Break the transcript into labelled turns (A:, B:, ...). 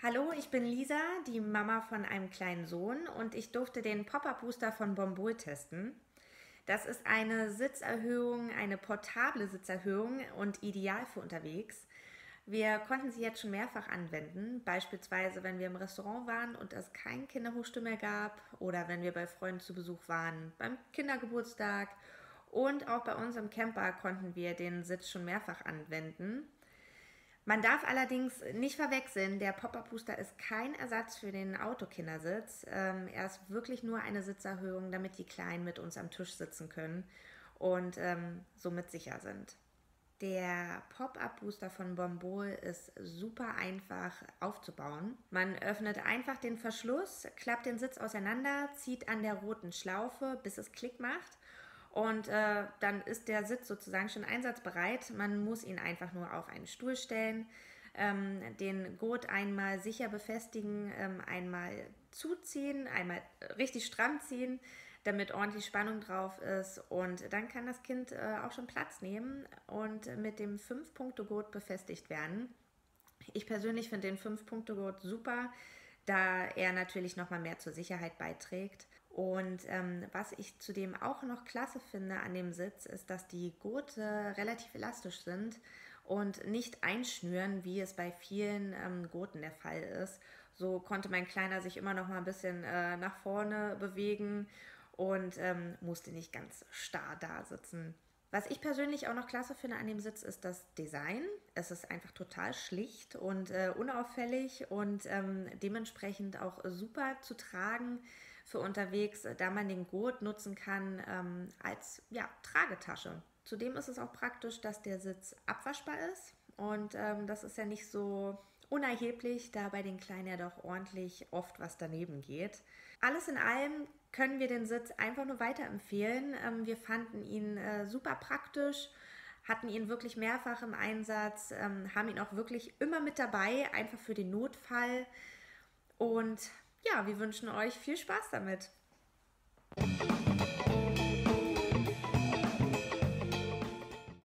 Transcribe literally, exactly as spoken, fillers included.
A: Hallo, ich bin Lisa, die Mama von einem kleinen Sohn und ich durfte den Pop-Up-Booster von Bombol testen. Das ist eine Sitzerhöhung, eine portable Sitzerhöhung und ideal für unterwegs. Wir konnten sie jetzt schon mehrfach anwenden, beispielsweise wenn wir im Restaurant waren und es keinen Kinderhochstuhl mehr gab oder wenn wir bei Freunden zu Besuch waren, beim Kindergeburtstag und auch bei uns im Camper konnten wir den Sitz schon mehrfach anwenden. Man darf allerdings nicht verwechseln, der Pop-Up-Booster ist kein Ersatz für den Autokindersitz. Ähm, er ist wirklich nur eine Sitzerhöhung, damit die Kleinen mit uns am Tisch sitzen können und ähm, somit sicher sind. Der Pop-Up-Booster von Bombol ist super einfach aufzubauen. Man öffnet einfach den Verschluss, klappt den Sitz auseinander, zieht an der roten Schlaufe, bis es Klick macht. Und äh, dann ist der Sitz sozusagen schon einsatzbereit. Man muss ihn einfach nur auf einen Stuhl stellen, ähm, den Gurt einmal sicher befestigen, ähm, einmal zuziehen, einmal richtig stramm ziehen, damit ordentlich Spannung drauf ist. Und dann kann das Kind äh, auch schon Platz nehmen und mit dem fünf-Punkte-Gurt befestigt werden. Ich persönlich finde den fünf-Punkte-Gurt super, da er natürlich nochmal mehr zur Sicherheit beiträgt. Und ähm, was ich zudem auch noch klasse finde an dem Sitz, ist, dass die Gurte relativ elastisch sind und nicht einschnüren, wie es bei vielen ähm, Gurten der Fall ist. So konnte mein Kleiner sich immer noch mal ein bisschen äh, nach vorne bewegen und ähm, musste nicht ganz starr da sitzen. Was ich persönlich auch noch klasse finde an dem Sitz ist das Design. Es ist einfach total schlicht und äh, unauffällig und ähm, dementsprechend auch super zu tragen für unterwegs, da man den Gurt nutzen kann ähm, als ja, Tragetasche. Zudem ist es auch praktisch, dass der Sitz abwaschbar ist und ähm, das ist ja nicht so unerheblich, da bei den Kleinen ja doch ordentlich oft was daneben geht. Alles in allem können wir den Sitz einfach nur weiterempfehlen. Ähm, wir fanden ihn äh, super praktisch, hatten ihn wirklich mehrfach im Einsatz, ähm, haben ihn auch wirklich immer mit dabei, einfach für den Notfall. Und ja, wir wünschen euch viel Spaß damit.